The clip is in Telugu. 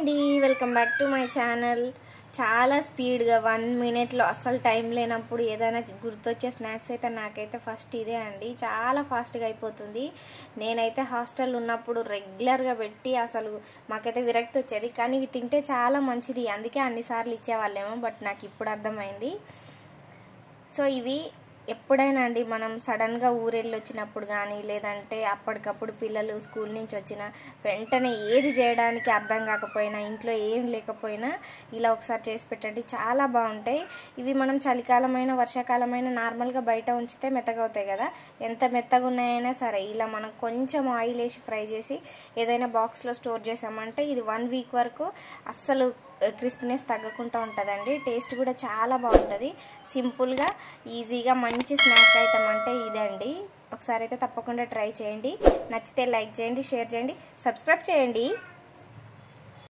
అండి welcome back to my channel. చాలా స్పీడ్గా 1 మినిట్లో అస్సలు టైం లేనప్పుడు ఏదైనా గుర్తొచ్చే స్నాక్స్ అయితే నాకైతే ఫస్ట్ ఇదే అండి. చాలా ఫాస్ట్గా అయిపోతుంది. నేనైతే హాస్టల్ ఉన్నప్పుడు రెగ్యులర్గా పెట్టి అసలు మాకైతే విరక్తి వచ్చేది, కానీ ఇవి తింటే చాలా మంచిది, అందుకే అన్నిసార్లు ఇచ్చేవాళ్ళేమో. బట్ నాకు ఇప్పుడు అర్థమైంది. సో ఇవి ఎప్పుడైనా అండి మనం సడన్గా ఊరెళ్ళి వచ్చినప్పుడు కానీ, లేదంటే అప్పటికప్పుడు పిల్లలు స్కూల్ నుంచి వచ్చిన వెంటనే ఏది చేయడానికి అర్థం కాకపోయినా, ఇంట్లో ఏం లేకపోయినా ఇలా ఒకసారి చేసి పెట్టండి, చాలా బాగుంటాయి. ఇవి మనం చలికాలమైన వర్షాకాలమైన నార్మల్గా బయట ఉంచితే మెత్తగా అవుతాయి కదా, ఎంత మెత్తగా ఉన్నాయైనా సరే ఇలా మనం కొంచెం ఆయిల్ వేసి ఫ్రై చేసి ఏదైనా బాక్స్లో స్టోర్ చేసామంటే ఇది 1 వీక్ వరకు అస్సలు క్రిస్పీనెస్ తగ్గకుండా ఉంటుందండి. టేస్ట్ కూడా చాలా బాగుంటుంది. సింపుల్గా ఈజీగా మంచి స్నాక్ ఐటమ్ అంటే ఇదండి. ఒకసారి అయితే తప్పకుండా ట్రై చేయండి. నచ్చితే లైక్ చేయండి, షేర్ చేయండి, సబ్స్క్రైబ్ చేయండి.